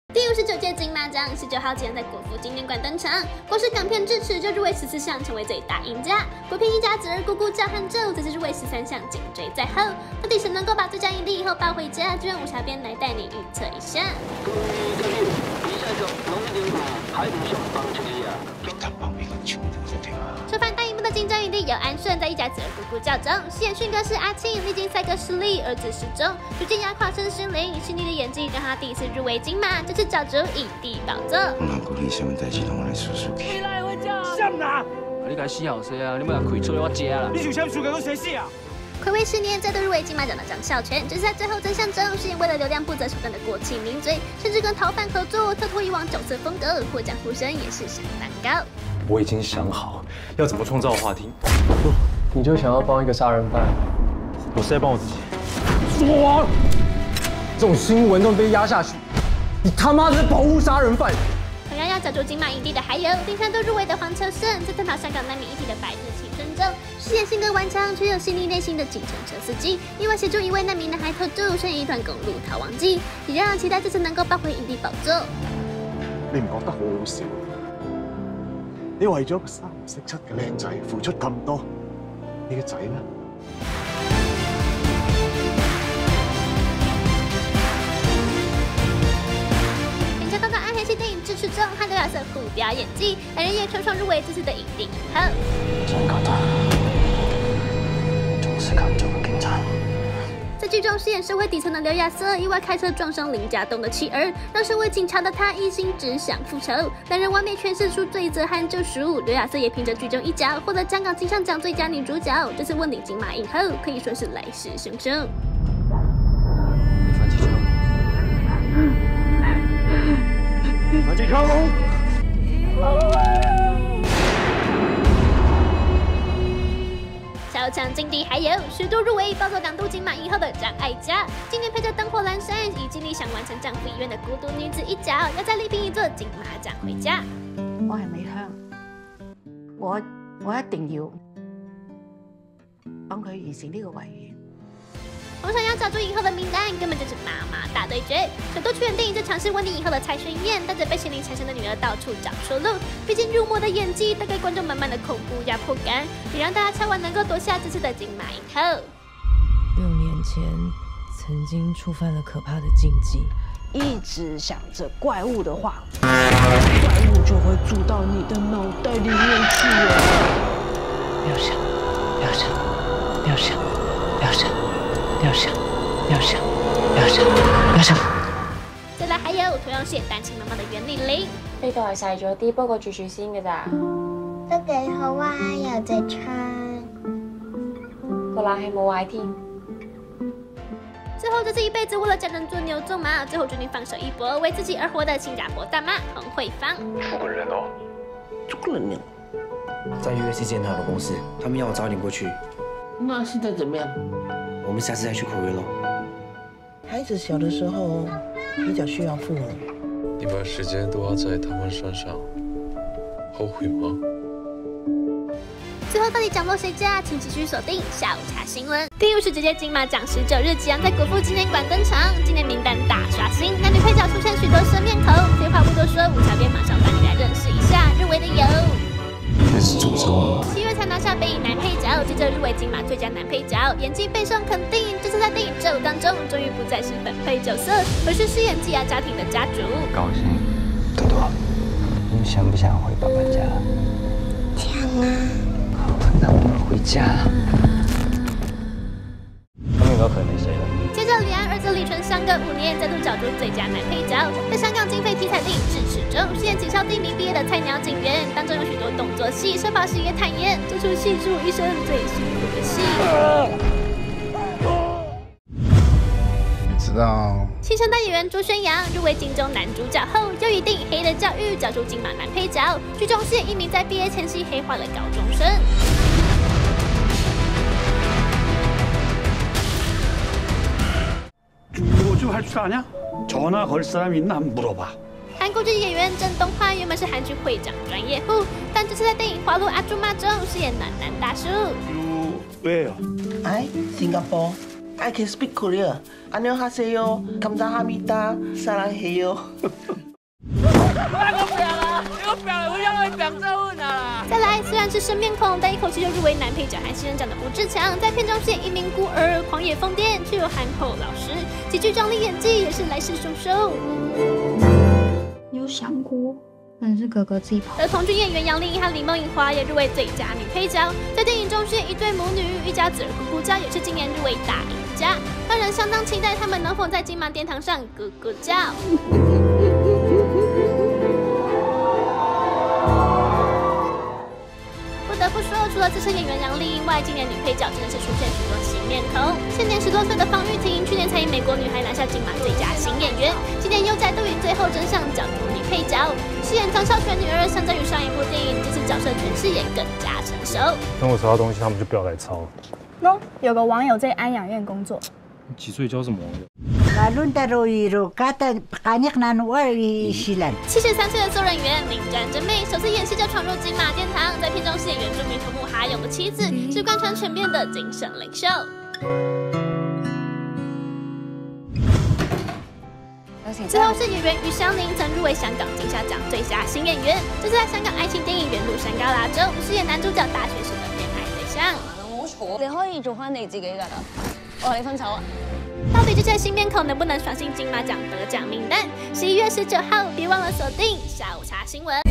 第59届金马奖19号即将在国父纪念馆登场，光是港片《智齿》就入围14项，成为最大赢家。国片《一家子儿姑姑叫汉咒》则是入围13项，紧追在后。到底谁能够把最佳影帝以后抱回家？就让武侠编来带你预测一下。重返大荧幕的金钟影帝有安顺，在《一家子儿姑姑叫》中饰演迅哥是阿庆，历经赛格失利，儿子失踪，逐渐压垮身心灵，细腻的演技让他第一次入围金马，这次角逐影帝宝座。 我能鼓励什么代志，拢来说说去。 什么？ 你该死后生啊！你要开出来我食啦！ 你想什么输给我谁死啊？ 暌违10年再度入围金马奖的张孝全，只是在最后真相中饰演为了流量不择手段的国庆名嘴，甚至跟逃犯合作，跳脱以往角色风格，获奖呼声也是相当高。 我已经想好要怎么创造话题。不，你就想要帮一个杀人犯？我是在帮我自己。说，这种新闻都被压下去，你他妈的在保护杀人犯！ 同样要角逐金马影帝的还有第3度入围的黄秋生，在探讨香港难民议题的《白日青春》中，饰演性格顽强却有细腻内心的计程车司机，意外协助一位难民男孩脱罪，上演一段公路逃亡记，也让人期待这次能够抱回影帝宝座。 你唔覺得好好笑？你為咗個3唔識7嘅靚仔付出咁多，你個仔呢？ 凭着刚刚暗黑系电影《智齿》中和刘亚瑟互飙演技，两人也双双入围这次的影帝影后。 真覺得仲適合做個警察。 在劇中飾演社會底層的劉亞瑟，意外開車撞傷林家棟的妻兒，讓身為警察的他一心只想復仇。兩人完美詮釋出罪責和救贖。劉亞瑟也憑着劇中一角獲得香港金像獎最佳女主角，這次問鼎金馬影后可以說是來勢洶洶。 反擊靠攏！ 超强劲敌还有10度入围抱走2度金马影后的张艾嘉，今年陪着灯火阑珊，以尽力想完成丈夫遗愿的孤獨女子一角，要再力拼一座金馬獎回家。 我係美香，我一定要幫佢完成呢個遺願。 同想要角逐影后的名单根本就是妈妈大对决。首度出演电影就尝试问鼎影后的蔡炫燕，带着被心灵缠身的女儿到处找出路。毕竟入魔的演技带给观众满满的恐怖压迫感，也让大家敲碗能够夺下这次的金马影后。 6年前曾经触犯了可怕的禁忌， 一直想着怪物的话，怪物就会住到你的脑袋里面去了。不要想，不要想，不要想，不要想。不要想，不要想，不要想，不要想。 再來還有同樣飾演單親媽媽的袁莉莉， 呢度係細咗啲，不過住先嘅咋。 都幾好啊，有隻窗。 個冷氣冇壞添。 最後這次一輩子為了家人做牛做馬，最後決定放手一搏，為自己而活的新加坡大媽洪慧芳。 出個人哦， 出個人了。 在 USC 建他的公司，他们要我早点过去。 那現在怎麼樣？ 我们下次再去口碑咯。 孩子小的時候比較需要父母。 你把時間都花在他們身上，後悔嗎？ 最後到底獎落誰家？請繼續鎖定下午茶新聞。第59屆金馬獎19日即將在國父紀念館登場，今年名單大刷新，男女配角出現許多生面孔。廢話不多說，武小編馬上帶你來認識一下入圍的有。 那是主咒。 7月才拿下北影男配角，接着入圍金馬最佳男配角，演技備受肯定。這次在電影《咒》當中，終於不再是本配角色，而是飾演寄養家庭的家主。 高興，多多，你想不想回爸爸家？ 想啊。 好，那我們回家。他們有可能誰了？ 接着，李安兒子李淳相隔5年再度角逐最佳男配角，在香港警匪題材電影《智齒》中飾演警校第1名畢業的菜鳥警員，當中有許多動作戲，社保時也坦言，這出戲是我一生最辛苦的戲。 你知道？ 新生代演員朱軒洋入圍金鐘男主角後，又以電影《黑的教育》角逐金馬男配角，劇中飾演一名在畢業前夕黑化的高中生。 할 줄 아냐? 전화 걸 사람 있나 한번 물어봐. 韩国籍演員郑东焕原本是韓劇會長專業戶，但這次在電影《花路阿朱媽》中飾演暖男大叔。 왜요? I Singapore I can speak Korean. 안녕하세요. 감사합니다. 사랑해요. 再来，虽然是生面孔，但一口气就入围男配角和新人奖的吴志强，在片中饰演一名孤儿，狂野疯癫却又憨厚老实，极具张力演技也是来势汹汹。 你有想过，那是哥哥自己跑？ 而童军演员杨丽英和李梦颖华也入围最佳女配角，在电影中饰演一对母女，一家子儿咕咕叫，也是今年入围大赢家，让人相当期待他们能否在金马殿堂上咕咕叫。不得不说，除了资深演员杨丽英外，今年女配角真的是出现许多新面孔。现年10多岁的方玉婷，去年才以《美国女孩》拿下金马最佳新演员，今年又再度以《最后真相》角逐女配角，饰演张孝全女儿。相较于上一部电影，这次角色诠释也更加成熟。 等我抄到东西，他们就不要来抄了。 喏，有个网友在安养院工作。 几岁教什么网友 ？73岁的做人员明战真妹，首次演戏就闯入金马殿堂，在片中饰演原住民头目哈勇的妻子，是贯穿全片的精神领袖。最后是演员于湘宁，曾入围香港金夏奖最佳新演员，这次在香港爱情电影《远路山旮旯》中饰演男主角大学时的恋爱对象。 你可以做翻你自己㗎啦，我和你分手啊！ 到底这些新面孔能不能爽进金马奖得奖名单？11月19号，别忘了锁定下午茶新闻。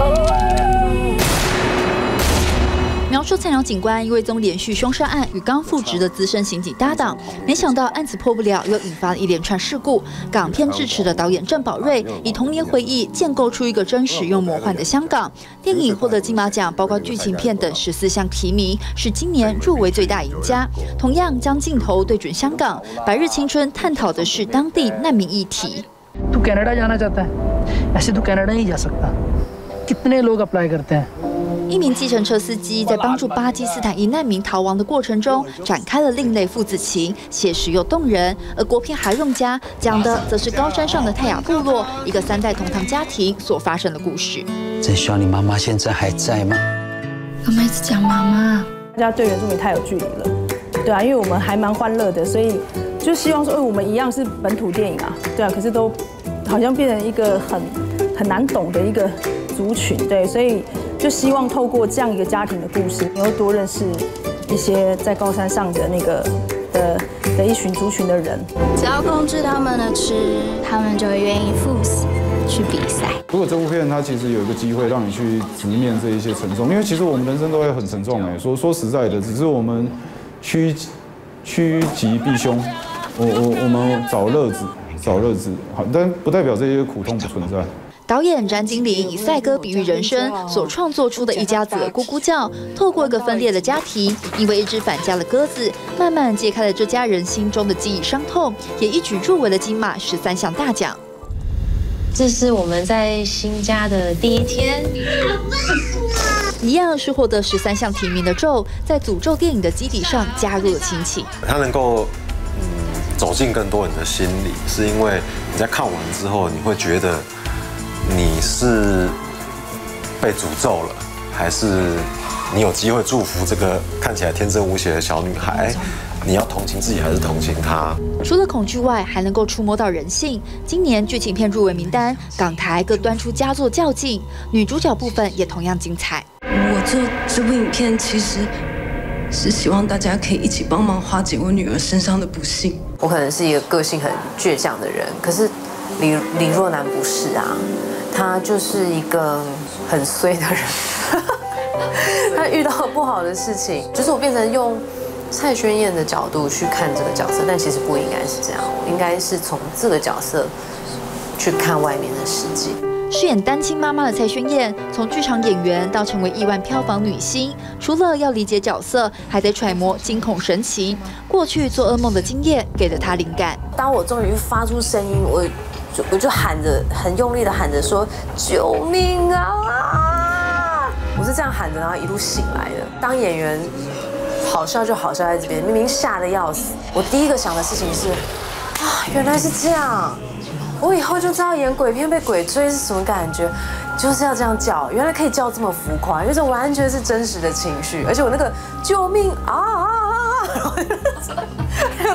描述菜鸟警官因为宗连续凶杀案与刚复职的资深刑警搭档，没想到案子破不了，又引发了一连串事故。港片智齿的导演郑宝瑞以童年回忆建构出一个真实又魔幻的香港。电影获得金马奖，包括剧情片等14项提名，是今年入围最大赢家。同样将镜头对准香港，《白日青春》探讨的是当地难民议题。 तू कनाडा जाना चाहता है? ऐसे तू कनाडा नहीं जा सकता। कितने लोग अप्लाई करते हैं? 一名计程车司机在帮助巴基斯坦裔难民逃亡的过程中，展开了另类父子情，写实又动人。而国片《海用家》讲的则是高山上的泰雅部落一个3代同堂家庭所发生的故事。 真希望你妈妈现在还在吗？ 妈妈一直讲妈妈。 大家对原住民太有距离了，对啊，因为我们还蛮欢乐的，所以就希望说，我们一样是本土电影啊，对啊，可是都好像变成一个很难懂的一个族群，对，所以就希望透过这样一个家庭的故事，能够多认识一些在高山上的那个的一群族群的人。 只要控制他们的吃，他们就会愿意赴死去比赛。 如果这部片它其实有一个机会让你去直面这一些沉重，因为其实我们人生都会很沉重说实在的，只是我们趋吉避凶，我们找乐子，好，但不代表这些苦痛不存在。 导演詹金玲以赛鸽比喻人生，所创作出的一家子的咕咕叫，透过一个分裂的家庭，因为一只返家的鸽子，慢慢揭开了这家人心中的记忆伤痛，也一举入围了金马13项大奖。 这是我们在新家的第一天， 一样是获得13项提名的咒，在诅咒电影的基底上加入了亲情。 它能够走进更多人的心里，是因为你在看完之后，你会觉得你是被诅咒了，还是你有机会祝福这个看起来天真无邪的小女孩？你要同情自己还是同情她？ 除了恐惧外，还能够触摸到人性。今年剧情片入围名单，港台各端出佳作较劲，女主角部分也同样精彩。 我做这部影片其实是希望大家可以一起帮忙化解我女儿身上的不幸。 我可能是一个个性很倔强的人，可是李若男不是啊，他就是一个很衰的人。他遇到不好的事情，就是我变成用蔡宣燕的角度去看这个角色，但其实不应该是这样，我应该是从这个角色去看外面的世界。 饰演单亲妈妈的蔡宣燕，从剧场演员到成为亿万票房女星，除了要理解角色，还得揣摩惊恐神情。过去做噩梦的经验给了她灵感。 当我终于发出声音，我就喊着，很用力的喊着说：“救命啊！”我是这样喊着，然后一路醒来的。当演员好笑就好笑在这边，明明吓得要死。我第一个想的事情是，啊，原来是这样。我以后就知道演鬼片被鬼追是什么感觉，就是要这样叫。原来可以叫这么浮夸，因为这完全是真实的情绪，而且我那个救命啊！然后还有那个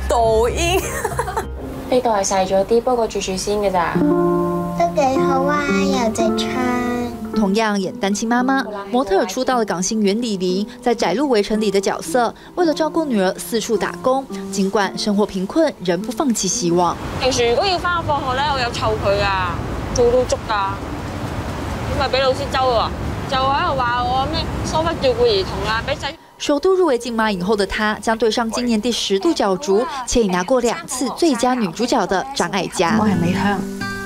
抖音。 呢度係細咗啲，不過住住先嘅咋。 都幾好啊，有隻窗。 同样演单亲妈妈，模特儿出道的港星袁李玲，在《窄路围城》里的角色，为了照顾女儿四处打工，尽管生活贫困，仍不放棄希望。 平時如果要翻學放學咧，我有湊佢噶，做到足噶，咁咪俾老師周啊，就喺度話我咩疏忽照顧兒童啊，俾仔。 首度入围金马影后的她，將對上今年第10度角逐，且已拿過2次最佳女主角的張艾嘉。 我係美香，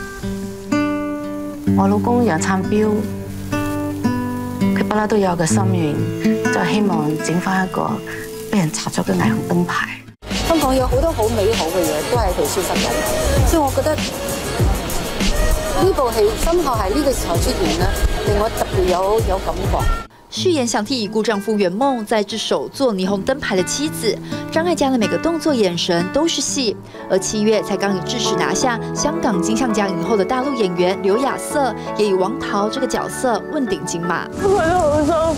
我老公楊燦標。佢不嬲都有個心願，就係希望整翻一個俾人拆咗嘅霓虹燈牌。 香港有好多好美好嘅嘢，都係佢消失緊，所以我覺得呢部戲深刻係呢個時候出現咧，令我特別有感覺。 飾演想替已故丈夫圓夢，在之手做霓虹燈牌的妻子張艾嘉的每個動作眼神都是戲。而7月才剛以智齒拿下香港金像獎影后的大陸演員劉雅瑟，也以王桃這個角色問鼎金馬。 我覺得好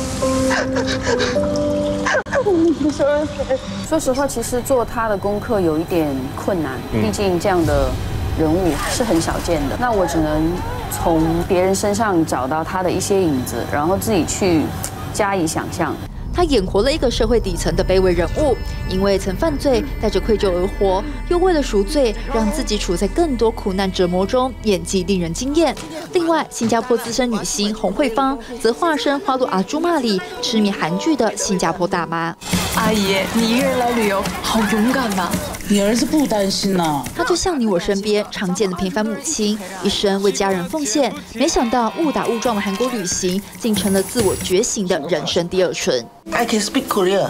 辛苦。 說實話，其實做他的功課有一點困難，畢竟這樣的人物是很少見的。那我只能從別人身上找到他的一些影子，然後自己去加以想象。 他演活了一個社會底層的卑微人物，因為曾犯罪，帶着愧疚而活，又為了贖罪，讓自己處在更多苦難折磨中，演技令人驚豔。另外，新加坡資深女星洪慧芳則化身《花路阿朱瑪》裡痴迷韓劇的新加坡大媽。 阿姨，你一個人來旅遊，好勇敢啊！你兒子不擔心啊？ 她就像你我身邊常見的平凡母親，一生為家人奉獻。沒想到誤打誤撞的韓國旅行，竟成了自我覺醒的人生第二春。 I can speak Korean.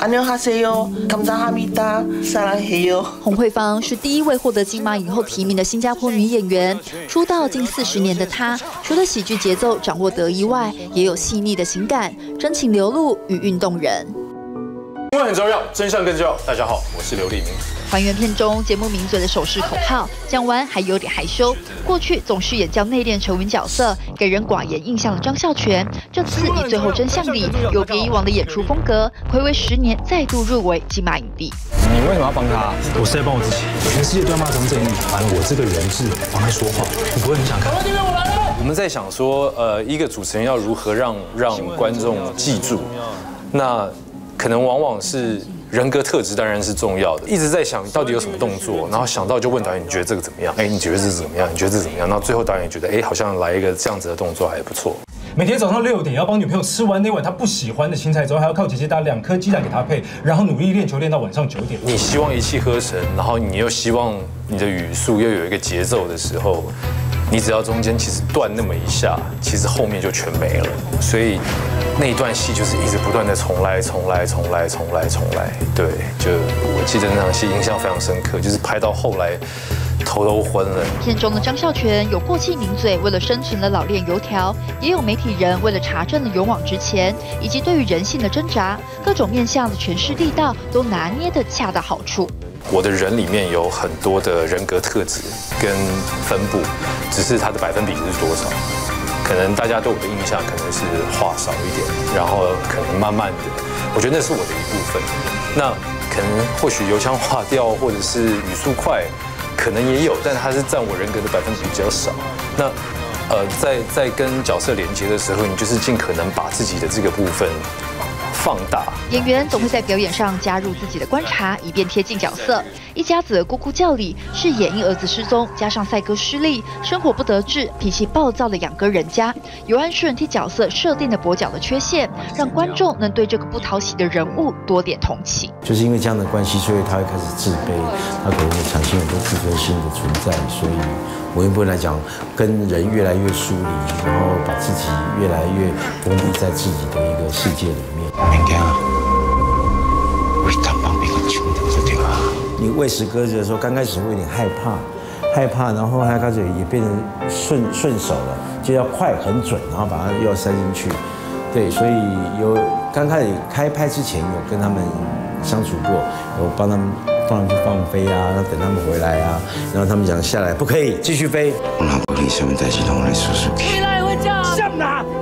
안녕하세요. 감사합니다. 사랑해요. 洪慧芳是第一位獲得金馬影后提名的新加坡女演員。出道近40年的她，除了喜劇節奏掌握得宜外，也有細膩的情感，真情流露，語韻動人。 新聞很重要，真相更重要。大家好，我是劉立明。 還原片中節目名嘴的手勢口號，講完還有點害羞。過去總是演較內斂沉穩角色，給人寡言印象的張孝全，這次以最後真相裡有別以往的演出風格，睽違10年再度入圍金馬影帝。 你為什麼要幫他？我是在幫我自己。全世界都要罵張正義，反正我這個人是妨礙說話，你不會很想看。 我們在想說，一個主持人要如何讓觀眾記住，那可能往往是。人格特質當然是重要的，一直在想到底有什麼動作，然後想到就問導演，你覺得這個怎麼樣？哎，你覺得這怎麼樣？你覺得這怎麼樣？然後最後導演覺得，哎，好像來一個這樣子的動作還不錯。 每天早上6點要幫女朋友吃完那碗她不喜歡的青菜之後，還要靠姐姐打2顆雞蛋給她配，然後努力練球練到晚上9點。 你希望一氣呵成，然後你又希望你的語速又有一個節奏的時候，你只要中間其實斷那麼一下，其實後面就全沒了。所以那一段戲就是一直不斷的重來。對，就我記得那場戲印象非常深刻，就是拍到後來頭都昏了。 片中的張孝全有過氣名嘴為了生存的老練油條，也有媒體人為了查證的勇往直前，以及對於人性的掙扎，各種面向的詮釋力道都拿捏得恰到好處。 我的人裡面有很多的人格特質跟分布，只是它的百分比是多少。可能大家對我的印象可能是話少一點，然後可能慢慢的，我覺得那是我的一部分。那可能或許油腔滑調或者是語速快，可能也有，但它是佔我人格的百分比比較少。那在跟角色連接的時候，你就是盡可能把自己的這個部分放大。 演員總會在表演上加入自己的觀察，以便貼近角色。一家子的咕咕叫裡是演因兒子失蹤，加上賽哥失利，生活不得志，脾氣暴躁的養哥人家。尤安順替角色設定的跛腳的缺陷，讓觀眾能對這個不討喜的人物多點同情。 就是因為這樣的關係，所以他會開始自卑，他可能會產生很多自尊心的存在。所以某一部分來講，跟人越來越疏離，然後把自己越來越封閉在自己的一個世界裡面。明天啊，會當幫別人搶到這條啊！你餵食鴿子的時候，剛開始會有點害怕，然後他開始也變成順手了，就要快很準，然後把它又要塞進去。對，所以有剛開始開拍之前有跟他們相處過，有幫他們放去放飛啊，等他們回來啊，然後他們講下來不可以繼續飛。我老婆你什麼代誌攏來叔叔去。 出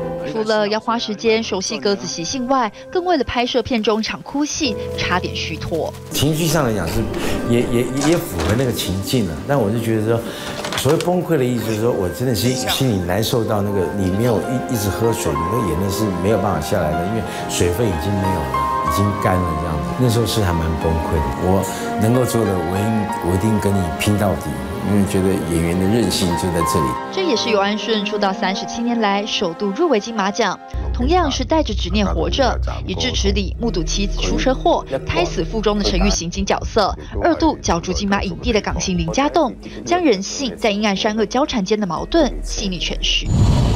了要花时间熟悉鸽子习性外，更为了拍摄片中一场哭戏，差点虚脱。 情绪上来讲是也符合那个情境了，但我就觉得说，所谓崩溃的意思就是说我真的是心里难受到那个你没有一直喝水，你的眼泪是没有办法下来的，因为水分已经没有了，已经干了这样子。那时候是还蛮崩溃的。我能够做的，我一定跟你拼到底。因为觉得演员的韧性就在这里。 这也是尤安顺出道37年来首度入围金马奖，同样是带着执念活着，以智齿里目睹妻子出车祸、胎死腹中的沉郁刑警角色，2度角逐金马影帝的港星林家栋，将人性在阴暗善恶交缠间的矛盾细腻诠释。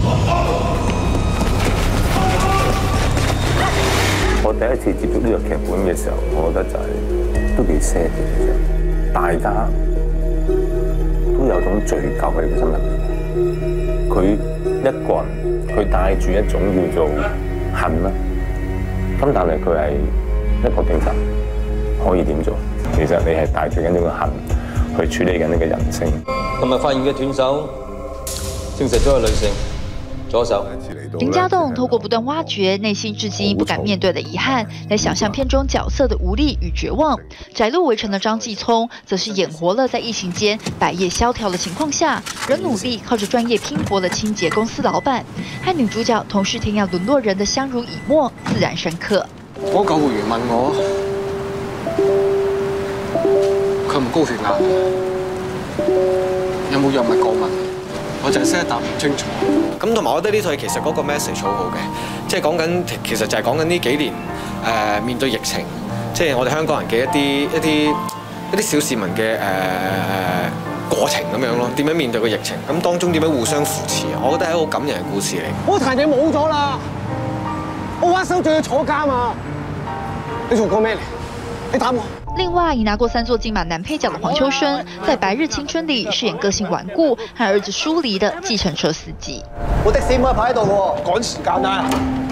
我第一次接觸呢個劇本嘅時候，我覺得就係都幾 sad 嘅，大家都有種罪疚喺佢心入面。佢一個人，佢帶住一種叫做恨啦。咁但係佢係一個警察，可以點做？其實你係帶住緊呢個恨去處理緊呢個人性。今日發現嘅斷手，證實咗係女性。左手。 林家棟透過不斷挖掘內心至今不敢面對的遺憾，來想象片中角色的無力與絕望。窄路圍城的張繼聰，則是演活了在疫情間百業蕭條的情況下，仍努力靠着專業拼搏的清潔公司老闆，和女主角同是天涯淪落人的相濡以沫，自然深刻。 嗰救護員問我，佢唔高血壓，有冇藥物過敏？我就係識得答唔清楚。 咁同埋我覺得呢套其實嗰個 message 好好嘅，即係講緊其實就係講緊呢幾年面對疫情，即係我哋香港人嘅一啲小市民嘅過程咁樣咯，點樣面對個疫情，咁當中點樣互相扶持，我覺得係一個好感人嘅故事嚟。 我台你冇咗啦，我玩手仲要坐監啊！你做過咩嚟？你答我。 另外，已拿過3座金馬男配角的黃秋生，在《白日青春》裡飾演個性頑固和兒子疏離的計程車司機。 我的士唔可以排喺度喎，趕時間啊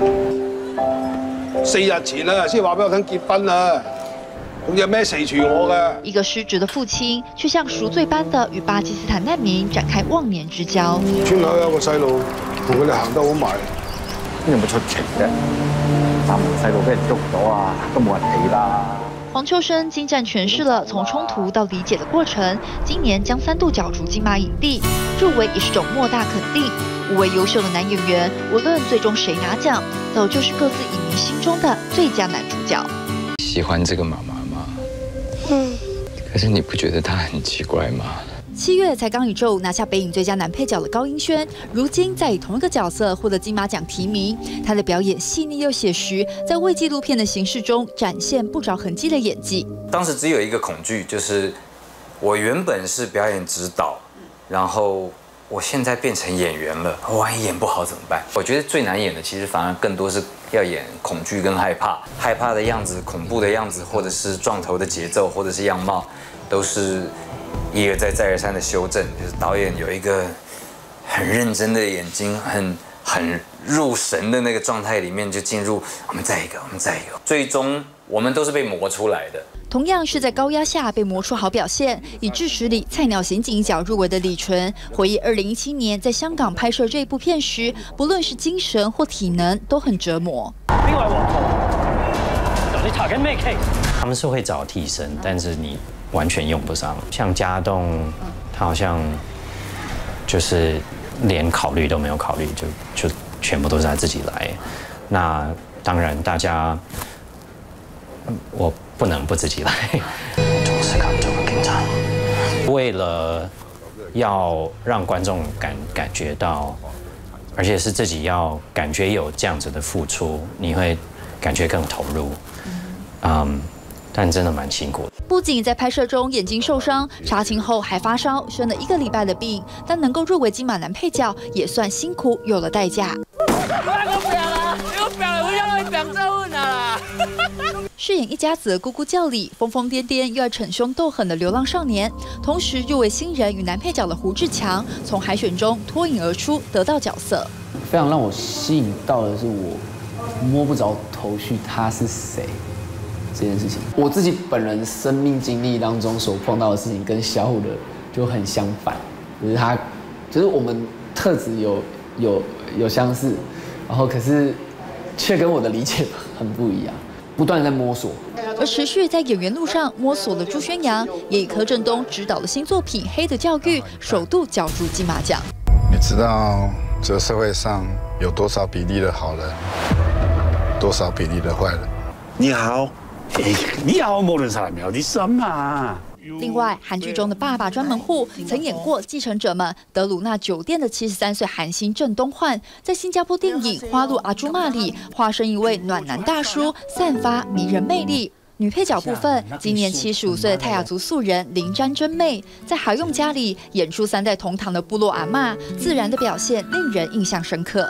！4日前啦，先話俾我聽結婚啦，咁有咩死住我㗎？ 一個失職的父親，卻像贖罪般的與巴基斯坦難民展開忘年之交。 村口有個細路同佢哋行得好埋，有冇出奇啫？3名細路俾人捉咗啊，都冇人理啦。 黃秋生精湛詮釋了從衝突到理解的過程，今年將3度角逐金馬影帝，入圍也是種莫大肯定。5位優秀的男演員，無論最終誰拿獎，早就是各自影迷心中的最佳男主角。 喜歡這個媽媽嗎？可是你不覺得她很奇怪嗎 ？7月才剛宇宙拿下北影最佳男配角的高英軒，如今再以同一個角色獲得金馬獎提名。他的表演細膩又寫實，在偽紀錄片的形式中展現不着痕跡的演技。 當時只有一個恐懼，就是我原本是表演指導，然後我現在變成演員了，我萬一演不好怎麼辦？我覺得最難演的其實反而更多是要演恐懼跟害怕，害怕的樣子、恐怖的樣子，或者是撞頭的節奏，或者是樣貌，都是一而再再而三的修正。就是導演有一個很認真的眼睛，很入神的那個狀態裡面，就進入我們再一個，最終我們都是被磨出來的。 同樣是在高壓下被磨出好表現，以智齒裡菜鳥刑警一角入圍的李純，回憶2017年在香港拍攝這一部片時，不論是精神或體能都很折磨。 邊位黃圖？到底查緊咩 case？ 他們是會找替身，但是你完全用不上。像家棟，他好像就是連考慮都沒有考慮，就全部都是他自己來。那當然，大家我不能不自己來。總是敢做個警察，為了要讓觀眾感覺到，而且是自己要感覺有這樣子的付出，你會感覺更投入。但真的蠻辛苦的。 不僅在拍攝中眼睛受傷，殺青後還發燒，生了1個禮拜的病，但能夠入圍金馬男配角，也算辛苦有了代價。飾演一家子的咕咕叫裡，瘋瘋癲癲又要逞兇鬥狠的流浪少年，同時入圍新人與男配角的胡志強，從海選中脫穎而出，得到角色。 非常讓我吸引到的是，我摸不着頭緒，他是誰這件事情。我自己本人生命經歷當中所碰到的事情，跟小虎的就很相反，就是他，就是我們特質有相似。 然后可是却跟我的理解很不一样，不断在摸索。 而持续在演员路上摸索的朱宣阳，也以柯震东执导的新作品《黑的教育》首度角逐金马奖。 你知道这个社会上有多少比例的好人，多少比例的坏人？ 你好，你好，모르는사람이어디있마？ 另外，韩剧中的爸爸专门户曾演过《继承者们》德鲁纳酒店的73岁韩星郑东焕，在新加坡电影《花路阿朱玛》里化身一位暖男大叔，散发迷人魅力。女配角部分，今年75岁的泰雅族素人林詹真妹，在海用家里演出3代同堂的部落阿嬷，自然的表现令人印象深刻。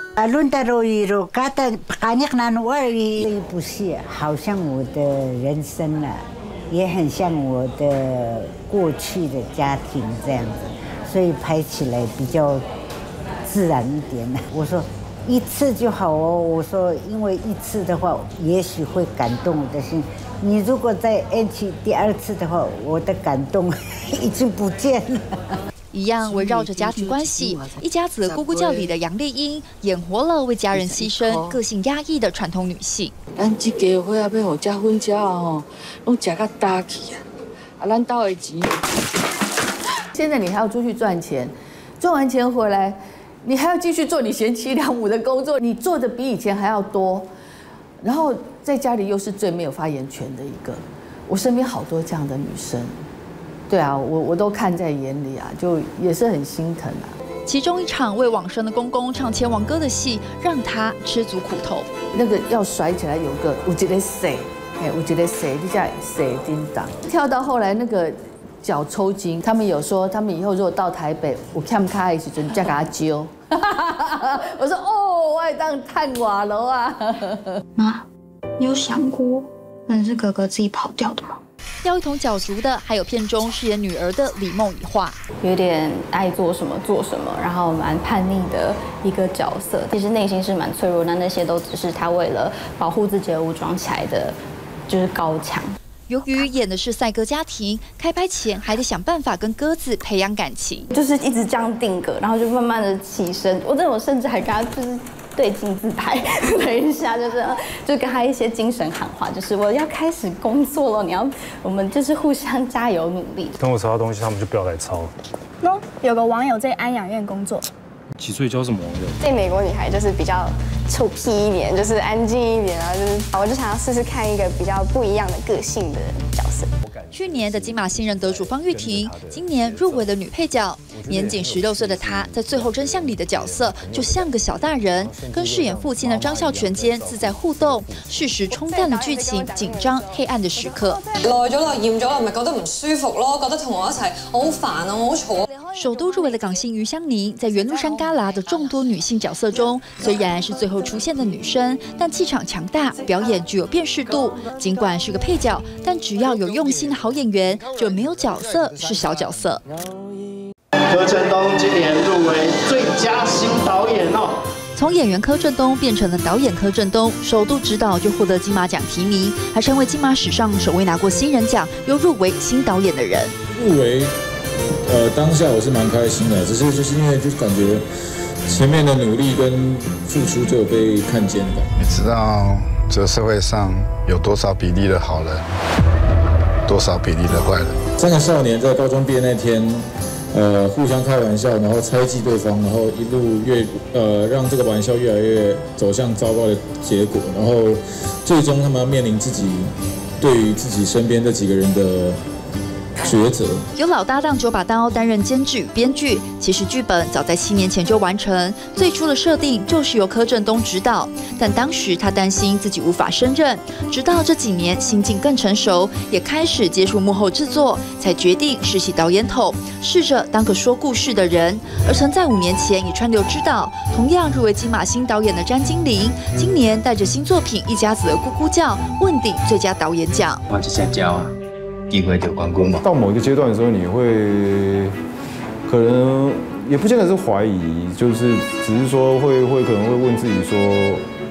这部戏好像我的人生啊，也很像我的过去的家庭这样子，所以拍起来比较自然一点。我说1次就好哦，我说因为1次的话，也许会感动我的心。你如果再演起第2次的话，我的感动已经不见了。 一样围绕着家庭关系，一家子咕咕叫里的杨丽英演活了为家人牺牲、个性压抑的传统女性。 咱这家伙啊，要互结婚吃吼，拢食到大气啊！啊，咱兜的钱。 现在你还要出去赚钱，赚完钱回来，你还要继续做你贤妻良母的工作，你做的比以前还要多，然后在家里又是最没有发言权的一个。我身边好多这样的女生。对啊，我都看在眼里啊，就也是很心疼啊。 其中一场为往生的公公唱千王歌的戏，让他吃足苦头。 那个要甩起来有一个水，有一个水，你才水叮当。跳到后来那个脚抽筋，他们有说，他们以后如果到台北，有欠卡的时阵，再给他揪。我说哦，我也当探瓦楼啊。 妈，你有想过，那是哥哥自己跑掉的吗？ 要一同角逐的，还有片中饰演女儿的李梦以画， 有点爱做什么做什么，然后蛮叛逆的一个角色。其实内心是蛮脆弱，那些都只是他为了保护自己而武装起来的，就是高墙。 由于演的是赛鸽家庭，开拍前还得想办法跟鸽子培养感情， 就是一直这样定格，然后就慢慢的起身。我甚至还跟他就是对镜自拍了一下，就跟他一些精神喊话，就是我要开始工作了，我们就是互相加油努力。 等我抄到东西，他们就不要来抄。 有个网友在安养院工作， 几岁交什么网友？ 在美国女孩就是比较臭屁一点，就是安静一点啊，我就想要试试看一个比较不一样的个性的角色。 去年的金马新人得主方玉婷，今年入围的女配角，年仅16岁的她，在最后真相里的角色就像个小大人，跟饰演父亲的张孝全间自在互动，适时冲淡了剧情紧張黑暗的時刻。 耐咗啦，厭咗啦，咪覺得唔舒服咯，覺得同我一齊我好煩啊，我好嘈。 首都入围的港星余香凝，在原路山旮旯的众多女性角色中，虽然是最后出现的女生，但气场强大，表演具有辨识度。尽管是个配角，但只要有用心的好演员，就没有角色是小角色。 柯震东今年入围最佳新导演哦。 从演员柯震东变成了导演柯震东，首度执导就获得金马奖提名，还成为金马史上首位拿过新人奖又入围新导演的人。 入围，当下我是蛮开心的，只是就是因为就是感觉前面的努力跟付出就有被看见的。 你知道这个社会上有多少比例的好人，多少比例的坏人 ？3个少年在高中毕业那天。互相开玩笑，然后猜忌对方，然后一路让这个玩笑越来越走向糟糕的结果，然后最终他们要面临自己对于自己身边这几个人的抉择。 由老搭档9把刀担任监制与编剧，其实剧本早在7年前就完成，最初的设定就是由柯震东执导，但当时他担心自己无法胜任，直到这几年心境更成熟，也开始接触幕后制作，才决定拾起导演筒，试着当个说故事的人。而曾在5年前以川流执导，同样入围金马新导演的詹金玲，今年带着新作品《一家子的咕咕叫》问鼎最佳导演奖。 我就想教啊。机会得冠军嘛。 到某一个阶段的时候，你会可能也不见得是怀疑，就是只是说会可能会问自己说，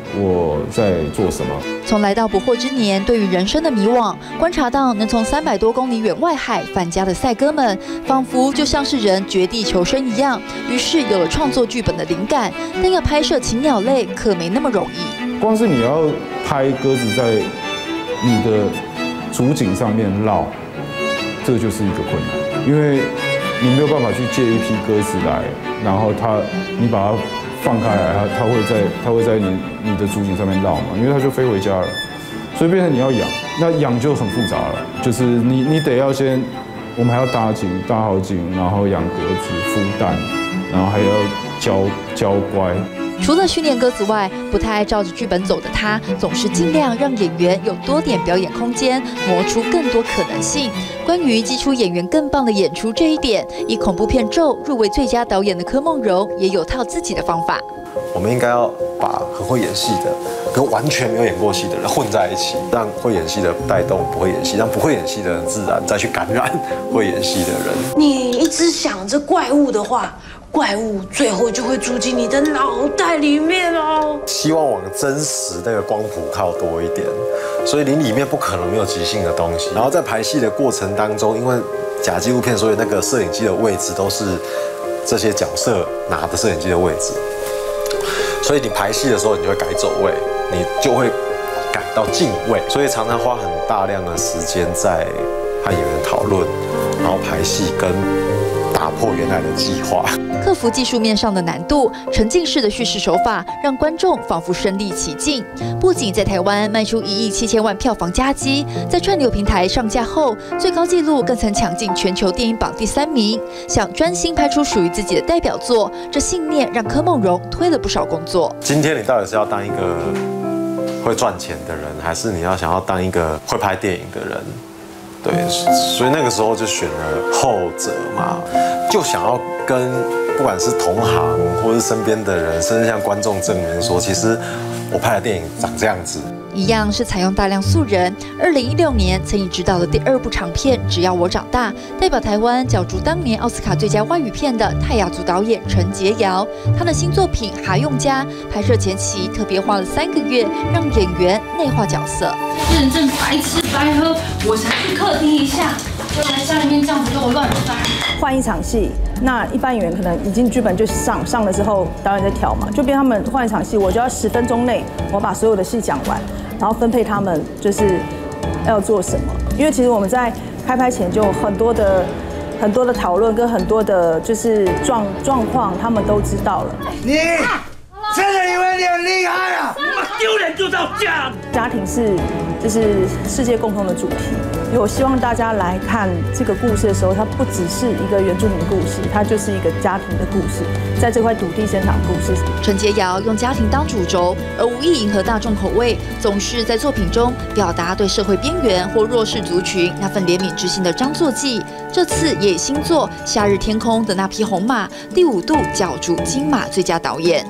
我在做什么。 从来到不惑之年，对于人生的迷惘，观察到能从300多公里远外海返家的赛鸽们，仿佛就像是人绝地求生一样，于是有了创作剧本的灵感。但要拍摄禽鸟类可没那么容易。 光是你要拍鸽子在你的主景上面绕，这个就是一个困难，因为你没有办法去借一批鸽子来，然后你把它放开来，它会在你的主景上面绕嘛，因为它就飞回家了，所以变成你要养，那养就很复杂了，就是你得要先，我们还要搭景、搭好景，然后养鸽子、孵蛋，然后还要教乖。 除了训练鸽子外，不太爱照着剧本走的他，总是尽量让演员有多点表演空间，磨出更多可能性。关于激出演员更棒的演出这一点，以恐怖片《咒》入围最佳导演的柯梦荣也有套自己的方法。 我们应该要把很会演戏的跟完全没有演过戏的人混在一起，让会演戏的带动不会演戏，让不会演戏的人自然再去感染会演戏的人。 你一直想着怪物的话，怪物最后就会住进你的脑袋里面哦。 希望往真实那个光谱靠多一点，所以你里面不可能没有即兴的东西。然后在排戏的过程当中，因为假纪录片，所以那个摄影机的位置都是这些角色拿的摄影机的位置，所以你排戏的时候，你就会改走位，你就会改到进位，所以常常花很大量的时间在和演员讨论，然后排戏跟打破原来的计划。 克服技术面上的难度，沉浸式的叙事手法让观众仿佛身临其境。不仅在台湾卖出1亿7千万票房佳绩，在串流平台上架后，最高纪录更曾抢进全球电影榜第3名。想专心拍出属于自己的代表作，这信念让柯梦荣推了不少工作。 今天你到底是要当一个会赚钱的人，还是你要想要当一个会拍电影的人？对，所以那个时候就选了后者嘛，就想要跟不管是同行或是身边的人，甚至向观众证明说，其实我拍的电影长这样子。 一样是采用大量素人。2016年曾以执导的第2部长片《只要我长大》，代表台湾角逐当年奥斯卡最佳外语片的泰雅族导演陈洁瑶，他的新作品《哈用家》拍摄前期特别花了3个月，让演员内化角色。 认真白吃白喝，我才去客厅一下，不然家里面这样子给我乱翻。 换一场戏，那一般演员可能已经剧本就上了之后，导演在调嘛，就变他们换一场戏，我就要10分钟内我把所有的戏讲完。然后分配他们就是要做什么，因为其实我们在开拍前就很多的讨论跟很多的就是状况，他们都知道了。 你真的以为你很厉害啊？丢脸就到家。 家庭是就是世界共同的主题，因为我希望大家来看这个故事的时候，它不只是一个原住民的故事，它就是一个家庭的故事，在这块土地生长的故事。 陈洁瑶用家庭当主轴，而无意迎合大众口味，总是在作品中表达对社会边缘或弱势族群那份怜悯之心的张作骥。这次也以新作《夏日天空》的那匹红马第5度角逐金马最佳导演。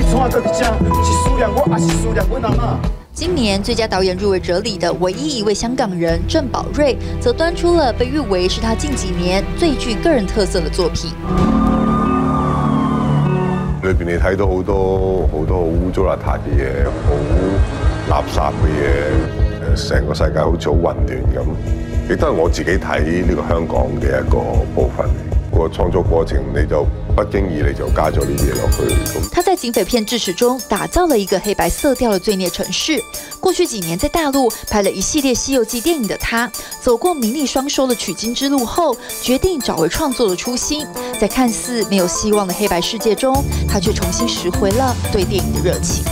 今年最佳导演入围者里的唯一一位香港人郑宝瑞，则端出了被誉为是他近几年最具个人特色的作品。 裏邊你睇到好多好污糟邋遢嘅嘢，好垃圾嘅嘢，成個世界好似好混亂咁，亦都係我自己睇呢個香港嘅一個部分。個創作過程你就不經意你就加咗呢啲嘢落去。 他在警匪片《智齒》中打造了一个黑白色调的罪孽城市。过去几年在大陆拍了一系列《西游记》电影的他，走过名利双收的取经之路后，决定找回创作的初心。在看似没有希望的黑白世界中，他却重新拾回了对电影的热情。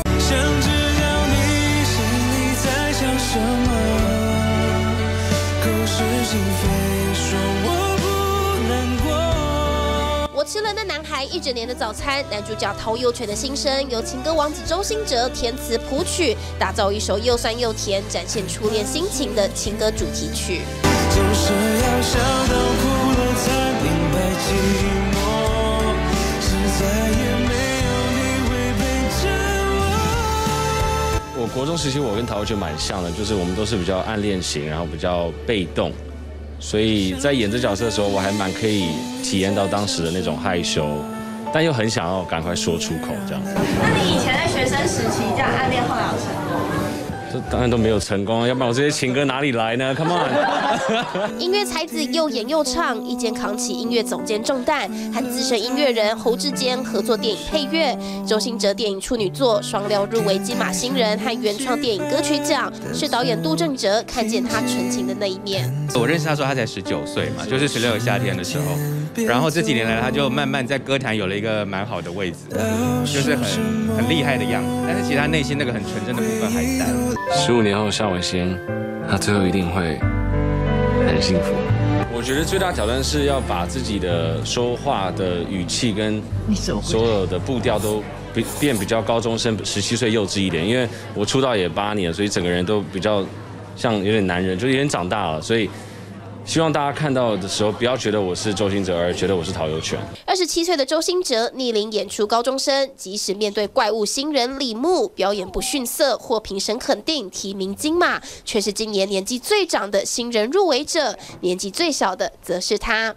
我吃了那男孩1整年的早餐，男主角陶佑全的新生，由情歌王子周兴哲填词谱曲，打造一首又酸又甜，展现初恋心情的情歌主题曲。就是要笑到哭了才明白寂寞，是再也没有你会陪着我。 我国中时期我跟陶佑全蛮像的，就是我们都是比较暗恋型，然后比较被动。所以在演这角色的时候，我还蛮可以体验到当时的那种害羞， 但又很想要赶快说出口这样。 那你以前在学生时期这样暗恋，后来有成功吗？ 这当然都没有成功啊，要不然我这些情歌哪里来呢 ？Come on！ 音乐才子又演又唱，一肩扛起音乐总监重担，和资深音乐人侯志坚合作电影配乐。周兴哲电影处女作双料入围金马新人和原创电影歌曲奖，是导演杜正哲看见他纯情的那一面。 我认识他说他才19岁嘛，就是16个夏天的时候，然后这几年来他就慢慢在歌坛有了一个蛮好的位置，就是很厉害的样子，但是其实他内心那个很纯真的部分还在。 15年后，夏文仙，他最后一定会很幸福。我觉得最大挑战是要把自己的说话的语气跟所有的步调都变比较高中生，17岁幼稚一点。因为我出道也8年，所以整个人都比较像有点男人，就有点长大了，所以。希望大家看到的时候，不要觉得我是周兴哲，而觉得我是陶有全。 27岁的周兴哲逆龄演出高中生，即使面对怪物新人李牧，表演不逊色，获评审肯定，提名金马，却是今年年纪最长的新人入围者，年纪最小的则是他。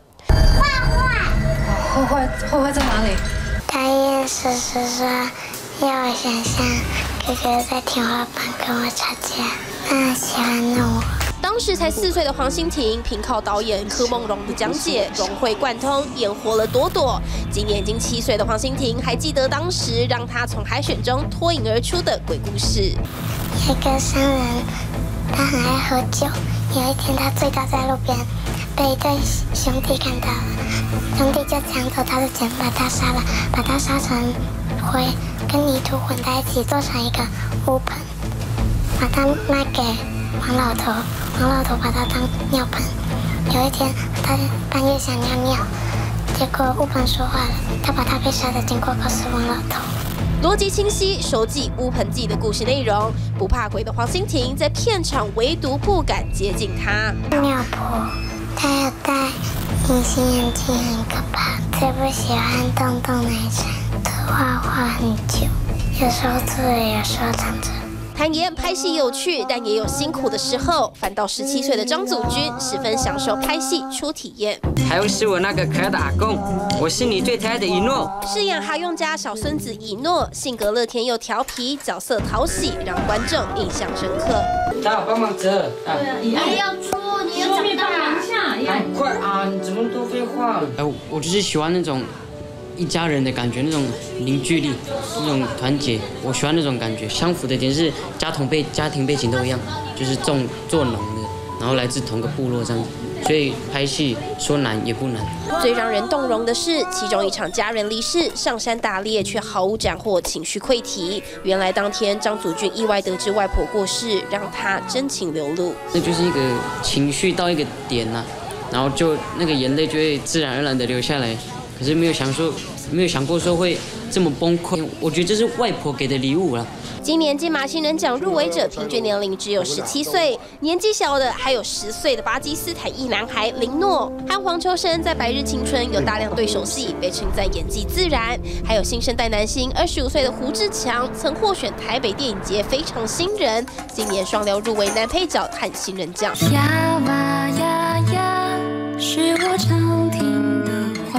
坏坏在哪里？ 导演叔叔说要我想象哥哥在天花板跟我吵架，他喜欢弄我。 当时才4岁的黄欣婷，凭靠导演柯梦荣的讲解，融会贯通，演活了朵朵。今年已经7岁的黄欣婷，还记得当时让她从海选中脱颖而出的鬼故事。 有个商人，他很爱喝酒。有一天，他醉倒在路边，被一对兄弟看到了，兄弟就抢走他的钱，把他杀了，把他杀成灰，跟泥土混在一起，做成一个乌盆，把它卖给黄老头。黄老头把它当尿盆。有一天，他半夜想尿尿，结果乌盆说话了，他把他被杀的经过告诉黄老头。 逻辑清晰，熟记乌盆记的故事内容。不怕鬼的黄欣婷在片场唯独不敢接近他。 妙婆，她有戴隐形眼镜，很可怕。最不喜欢动动奶茶，画很久，有时候坐着，有时候躺着。 坦言拍戏有趣，但也有辛苦的时候。反倒17岁的张祖君十分享受拍戏初体验。 还有是我那个可爱的阿公，我是你最疼爱的一诺。 饰演哈用家小孙子一诺，性格乐天又调皮，角色讨喜，让观众印象深刻。 大家帮忙折。 你也要搓，你要长大一下。 快啊！你怎么多废话？我就是喜欢那种。一家人的感觉，那种凝聚力，那种团结，我喜欢那种感觉。相符的点是家庭背景都一样，就是做农的，然后来自同个部落这样子，所以拍戏说难也不难。 最让人动容的是，其中一场家人离世，上山打猎却毫无斩获，情绪溃堤。原来当天张祖君意外得知外婆过世，让他真情流露。 那就是一个情绪到一个点呐，然后就那个眼泪就会自然而然的流下来。可是没有想过说会这么崩溃，我觉得这是外婆给的礼物了。 今年金马新人奖入围者平均年龄只有17岁，年纪小的还有10岁的巴基斯坦裔男孩林诺，和黄秋生在《白日青春》有大量对手戏，被称赞演技自然。还有新生代男星25岁的胡志强，曾获选台北电影节非常新人，今年双料入围男配角和新人奖。 呀嘛呀呀，是我常听的话。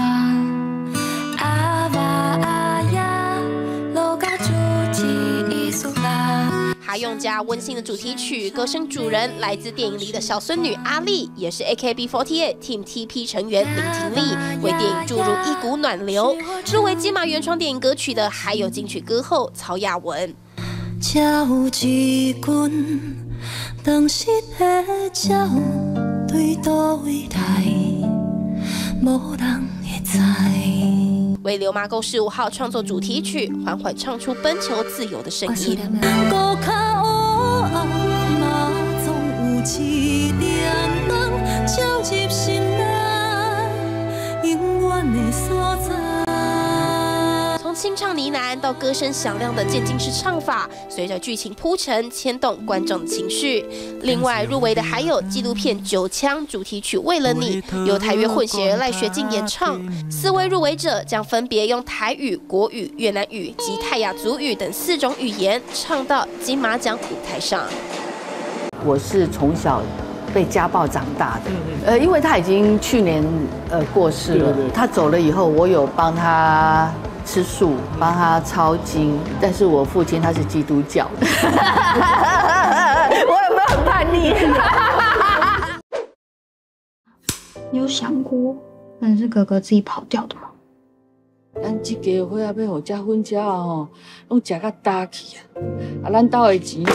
哈用家温馨的主题曲，歌声主人来自电影里的小孙女阿丽，也是 AKB48 Team TP 成员林婷丽，为电影注入一股暖流。入围金马原创电影歌曲的还有金曲歌后曹雅雯。 有一群当时的鸟对倒位来，无人会知。 为流麻沟15号创作主题曲，缓缓唱出奔求自由的声音。从清唱呢喃到歌声响亮的渐进式唱法，随着剧情铺陈，牵动观众的情绪。另外入围的还有纪录片《九腔》主题曲《为了你》，由台越混血儿赖学静演唱。4位入围者将分别用台语、国语、越南语及泰雅族语等4种语言唱到金马奖舞台上。 我是从小被家暴长大的。因为他已经去年过世了，他走了以后，我有帮他吃素，帮他抄经，但是我父亲他是基督教的。我有没有很叛逆？ 你有想过，可能是哥哥自己跑掉的吗？ 咱这家伙啊，要互结婚者吼，拢食甲大气啊！咱兜的钱。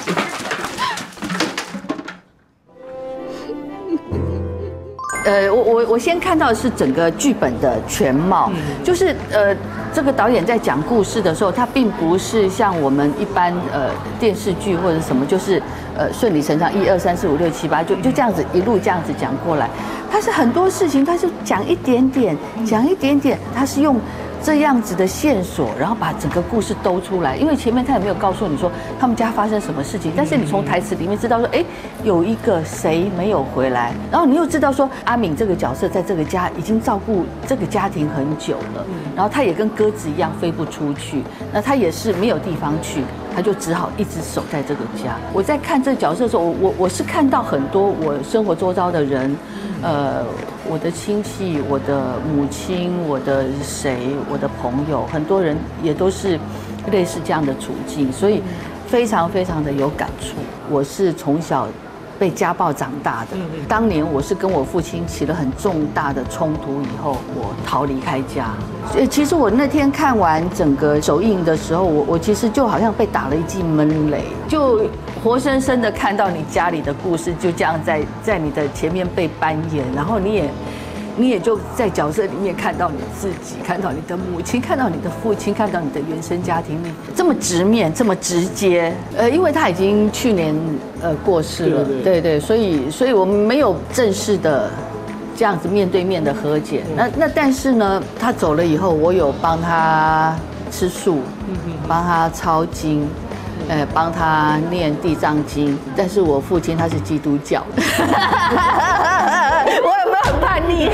我先看到的是整个剧本的全貌，就是这个导演在讲故事的时候，他并不是像我们一般电视剧或者什么，就是顺理成章1、2、3、4、5、6、7、8就这样子一路这样子讲过来。他是很多事情，他是讲一点点，讲一点点，他是用这样子的线索，然后把整个故事兜出来。因为前面他也没有告诉你说他们家发生什么事情，但是你从台词里面知道说，哎，有一个谁没有回来，然后你又知道说阿敏这个角色在这个家已经照顾这个家庭很久了，然后他也跟鸽子一样飞不出去，那他也是没有地方去，他就只好一直守在这个家。我在看这个角色的时候，我是看到很多我生活周遭的人，我的亲戚、我的母亲、我的谁、我的朋友，很多人也都是类似这样的处境，所以非常非常的有感触。我是从小被家暴长大的，当年我是跟我父亲起了很重大的冲突以后，我逃离开家。其实我那天看完整个首映的时候，我其实就好像被打了一记闷雷，就活生生的看到你家里的故事就这样在你的前面被扮演，然后你也就在角色里面看到你自己，看到你的母亲，看到你的父亲，看到你的原生家庭，你这么直面，这么直接。因为他已经去年过世了，对，所以我们没有正式的这样子面对面的和解。那但是呢，他走了以后，我有帮他吃素，帮他抄经。帮他念地藏经，但是我父亲他是基督教的。我有没有很叛逆？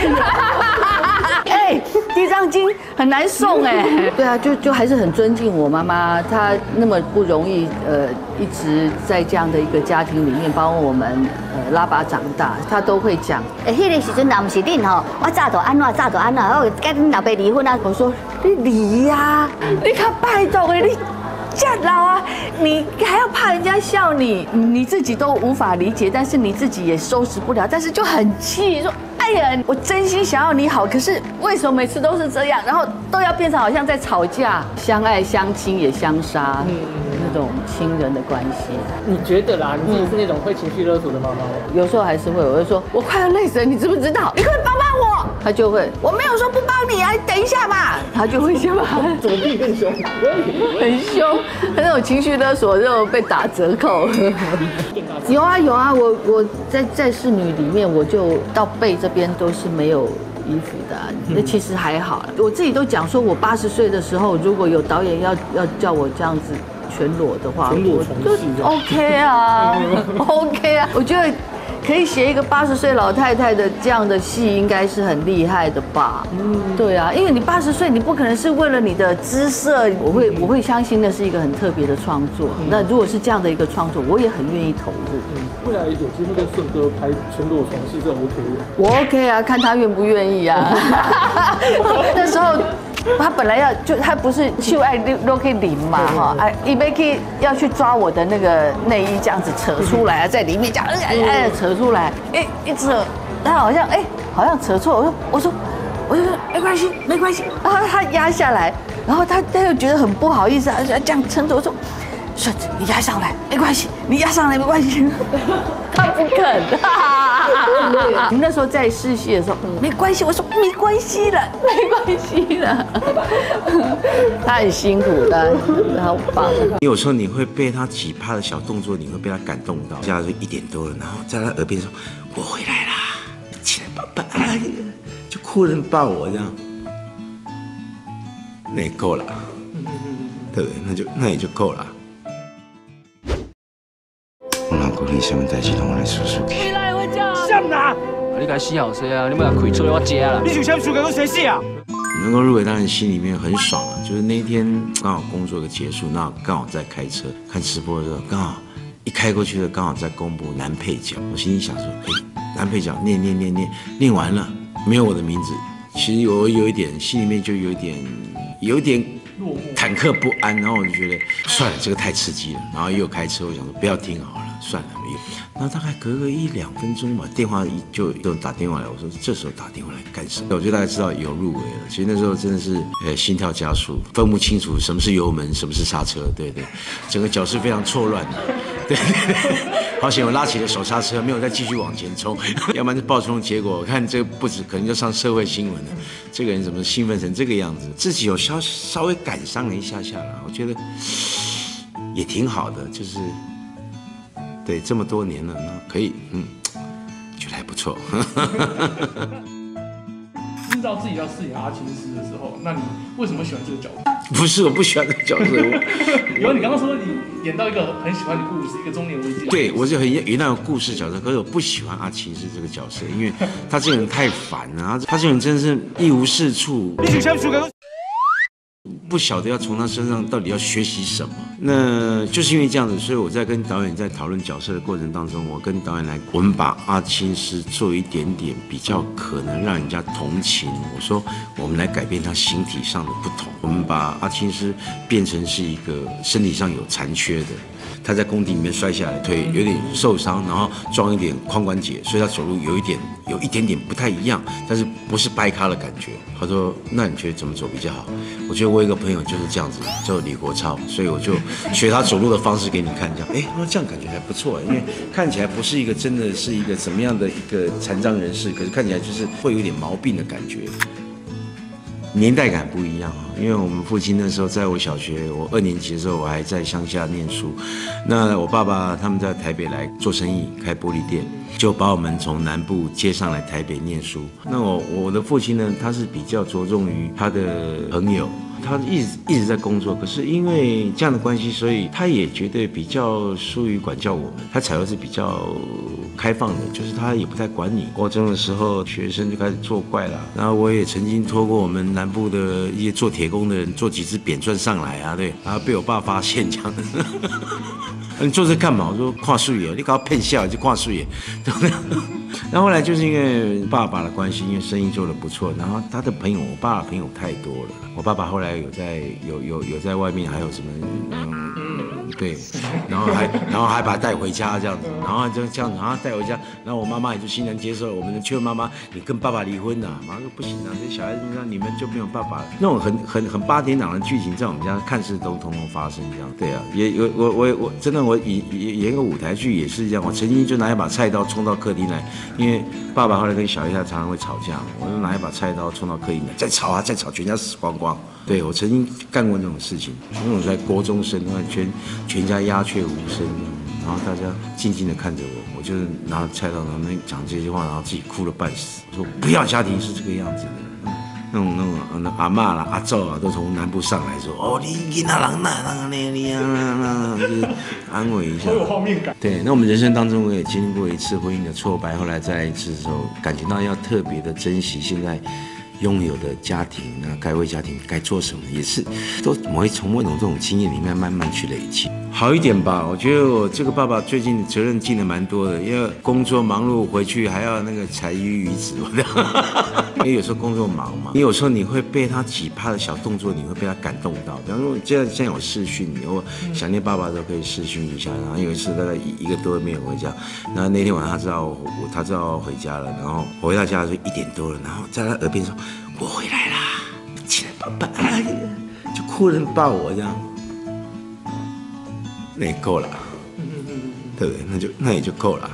地藏经很难诵对啊，就还是很尊敬我妈妈，她那么不容易一直在这样的一个家庭里面帮我们拉拔长大，她都会讲。 迄个时阵若不是恁吼，我早就安怎，我跟恁老爸离婚啊。 我说你离呀，你看拜托你。这样老啊，你还要怕人家笑你，你自己都无法理解，但是你自己也收拾不了，但是就很气，说哎呀，我真心想要你好，可是为什么每次都是这样，然后都要变成好像在吵架，相爱相亲也相杀，那种亲人的关系。 你觉得啦，你自己是那种会情绪勒索的妈妈吗？ 有时候还是会，我就说我快要累死了，你知不知道？你快帮帮我！他就会，我没有说不帮你啊，等一下吧。他就会先把怎么比更凶？ 很凶，那种情绪勒索，那种被打折扣。有啊，我在侍女里面，我就到背这边都是没有衣服的，那其实还好。我自己都讲说，我80岁的时候，如果有导演要叫我这样子全裸的话，我就 OK 啊，OK 啊，我觉得。可以写一个80岁老太太的这样的戏，应该是很厉害的吧？对啊，因为你80岁，你不可能是为了你的姿色，我会相信那是一个很特别的创作。那如果是这样的一个创作，我也很愿意投入。 未来有机会跟顺哥拍全裸床戏，这 OK 的？我 OK 啊，看他愿不愿意啊。那时候。他本来他不是秀爱都可以领嘛哈，一杯要去抓我的那个内衣这样子扯出来啊，在里面这样扯出来，一扯，他好像扯错，我说没关系，然后他压下来，然后他又觉得很不好意思啊，这样撑着我说。顺子，你压上来没关系，你压上来没关系。他不肯。我们那时候在试戏的时候，没关系，我说没关系了，没关系了。他很辛苦的，他好棒。 有时候你会被他几趴的小动作，你会被他感动到。现在就1点多了，然后在他耳边说：“我回来啦，起来爸爸。”就哭人抱我这样，那也够了，对不对？那也就够了。我老公你什么代志拢来叔叔去。 回来我叫。什么？你该死好些啊！你把开出来我家了。你就想输给我谁死啊？ 能够入围，当然心里面很爽啊。就是那一天刚好工作的结束，那刚好在开车看直播的时候，刚好一开过去的刚好在公布男配角，我心里想说，男配角念完了，没有我的名字，其实我有一点心里面就有一点忐忑不安，然后我就觉得算了，这个太刺激了，然后又开车，我想说不要听好了，算了。然后大概隔个1、2分钟吧，电话就打电话来，我说这时候打电话来干什么？我就大概知道有入围了。其实那时候真的是心跳加速，分不清楚什么是油门，什么是刹车，对，整个脚是非常错乱的，对。好险我拉起了手刹车，没有再继续往前冲，要不然就爆冲结果，我看这不止可能就上社会新闻了。这个人怎么兴奋成这个样子？自己有稍微感伤了一下了，我觉得也挺好的，就是。对，这么多年了，那可以，觉得还不错。 知道自己要饰演阿青师的时候，那你为什么喜欢这个角色？ 不是我不喜欢这个角色， 有你刚刚说你演到一个很喜欢的故事，一个中年危机。对， 我是很演那种故事角色，可是我不喜欢阿青师这个角色，因为他这个人太烦了，他这个人真是一无是处。不晓得要从他身上到底要学习什么，那就是因为这样子，所以我在跟导演在讨论角色的过程当中，我跟导演我们把阿青师做一点点比较可能让人家同情。我说我们来改变他形体上的不同，我们把阿青师变成是一个身体上有残缺的。他在工地里面摔下来，腿有点受伤，然后撞一点髋关节，所以他走路有一点点不太一样，但是不是掰咖的感觉。他说：“那你觉得怎么走比较好？”我觉得我有一个朋友就是这样子，叫李国超，所以我就学他走路的方式给你看，这样，他说这样感觉还不错，因为看起来不是一个真的是一个怎么样的一个残障人士，可是看起来就是会有点毛病的感觉。年代感不一样啊，因为我们父亲那时候在我小学，我2年级的时候，我还在乡下念书。那我爸爸他们在台北来做生意，开玻璃店，就把我们从南部接上来台北念书。那我的父亲呢，他是比较着重于他的朋友。他一直在工作，可是因为这样的关系，所以他也觉得比较疏于管教我们。他采用是比较开放的，就是他也不太管你。高中的时候，学生就开始作怪了。然后我也曾经拖过我们南部的一些做铁工的人做几只扁钻上来啊，对，然后被我爸发现这样的。你做这干嘛？我说跨树野，你搞骗笑就跨树野，对不对？然后后来就是因为爸爸的关系，因为生意做得不错，然后他的朋友，我爸的朋友太多了。我爸爸后来有在外面还有什么对，然后还把他带回家这样子，然后就这样，然后带回家，然后我妈妈也就欣然接受了。我们的劝妈妈，你跟爸爸离婚啊？妈说不行啊，这小孩子你们就没有爸爸了。那种很八点档的剧情，在我们家看似都通通发生这样。对啊，也有我真的我演个舞台剧也是这样。我曾经就拿一把菜刀冲到客厅来，因为爸爸后来跟小叶他常常会吵架，我就拿一把菜刀冲到客厅来，再吵啊再吵，全家死光光。对，我曾经干过那种事情，那种在国中生，全家鸦雀无声，然后大家静静地看着我就是拿着菜刀，然后讲这些话，然后自己哭了半死。我说不要，家庭是这个样子的。那种阿嬷啦、阿祖啊，都从南部上来说，哦，你囡仔人哪你啊，就是安慰一下。好有画面感。对，那我们人生当中我也经历过一次婚姻的挫败，后来再来一次的时候，感觉到要特别的珍惜现在拥有的家庭，那该为家庭该做什么，也是都从某种这种经验里面慢慢去累积。好一点吧，我觉得我这个爸爸最近责任尽得蛮多的，因为工作忙碌回去还要那个采鱼鱼子，因为有时候工作忙嘛，你有时候你会被他几趴的小动作，你会被他感动到。比方说，现在有视讯，我想念爸爸都可以视讯一下。然后有一次大概1个多月没有回家，然后那天晚上他知道回家了，然后回到家就1点多了，然后在他耳边说：“我回来啦，起来爸爸。”就哭着抱我这样。那也够了，对不对？那也就够了。